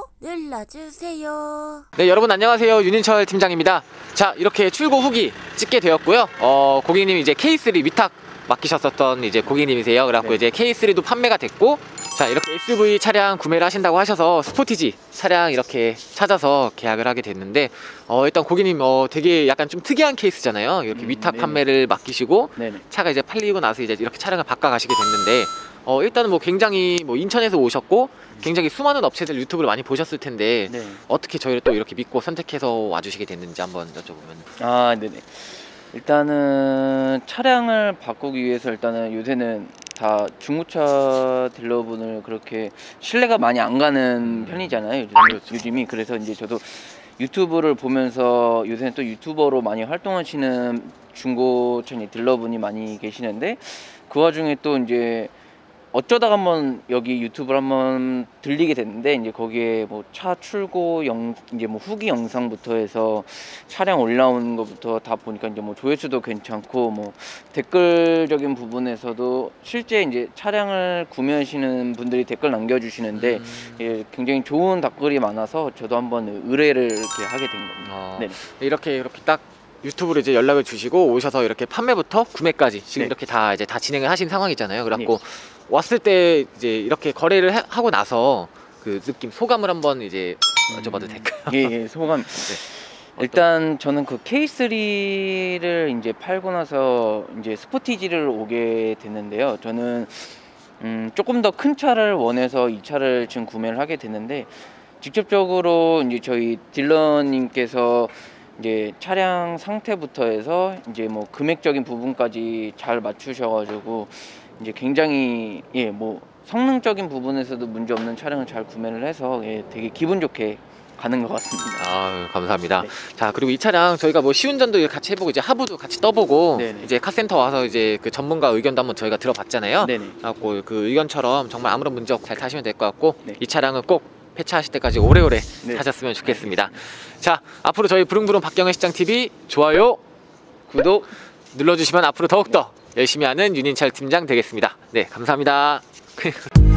눌러주세요. 네, 여러분 안녕하세요. 윤인철 팀장입니다. 자, 이렇게 출고 후기 찍게 되었고요. 고객님이 이제 K3 위탁 맡기셨었던 이제 고객님이세요. 그래갖고 네. 이제 K3도 판매가 됐고, 자, 이렇게 SUV 차량 구매를 하신다고 하셔서 스포티지 차량 이렇게 찾아서 계약을 하게 됐는데, 일단 고객님 되게 약간 좀 특이한 케이스잖아요. 이렇게 위탁 네네. 판매를 맡기시고 네네. 차가 이제 팔리고 나서 이제 이렇게 차량을 바꿔 가시게 됐는데, 일단은 뭐 굉장히 뭐 인천에서 오셨고 굉장히 수많은 업체들 유튜브를 많이 보셨을 텐데, 네. 어떻게 저희를 또 이렇게 믿고 선택해서 와주시게 됐는지 한번 여쭤보면. 아, 네네. 일단은 차량을 바꾸기 위해서 일단은 요새는 다 중고차 딜러분을 그렇게 신뢰가 많이 안 가는 편이잖아요. 요즘이. 그래서 이제 저도 유튜브를 보면서 요새는 또 유튜버로 많이 활동하시는 중고차 딜러분이 많이 계시는데, 그 와중에 또 이제 어쩌다가 한번 여기 유튜브를 한번 들리게 됐는데, 이제 거기에 뭐 차 출고 이제 뭐 후기 영상부터 해서 차량 올라오는 것부터 다 보니까 이제 뭐 조회수도 괜찮고, 뭐 댓글적인 부분에서도 실제 이제 차량을 구매하시는 분들이 댓글 남겨주시는데, 예, 굉장히 좋은 댓글이 많아서 저도 한번 의뢰를 이렇게 하게 된 겁니다. 네. 이렇게 딱 유튜브로 이제 연락을 주시고 오셔서 이렇게 판매부터 구매까지 지금 네. 이렇게 다 이제 다 진행을 하신 상황이잖아요. 그래갖고 왔을 때 이제 이렇게 거래를 하고 나서 그 느낌, 소감을 한번 이제 여쭤봐도 될까요? 예, 소감. 일단 저는 그 K3를 이제 팔고 나서 이제 스포티지를 오게 됐는데요. 저는 조금 더 큰 차를 원해서 이 차를 지금 구매를 하게 됐는데, 직접적으로 이제 저희 딜러님께서 이제 차량 상태부터 해서 이제 뭐 금액적인 부분까지 잘 맞추셔가지고 이제 굉장히 뭐 성능적인 부분에서도 문제 없는 차량을 잘 구매를 해서 되게 기분 좋게 가는 것 같습니다. 아, 감사합니다. 네. 자, 그리고 이 차량 저희가 뭐 시운전도 같이 해보고 이제 하부도 같이 떠보고 네네. 이제 카센터 와서 이제 그 전문가 의견도 한번 저희가 들어봤잖아요. 네네. 그래갖고 그 의견처럼 정말 아무런 문제 없고 잘 타시면 될 것 같고, 네. 이 차량은 꼭 폐차하실 때까지 오래오래 네. 타셨으면 좋겠습니다. 자, 앞으로 저희 부릉부릉 박경의 시장TV 좋아요, 구독 눌러주시면 앞으로 더욱더 열심히 하는 윤인철 팀장 되겠습니다. 네, 감사합니다.